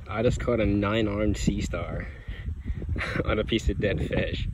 I just caught a 9-armed sea star on a piece of dead fish.